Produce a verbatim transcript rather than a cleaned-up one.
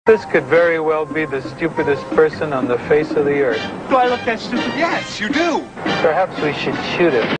This could very well be the stupidest person on the face of the earth. Do I look that stupid? Yes, you do. Perhaps we should shoot him.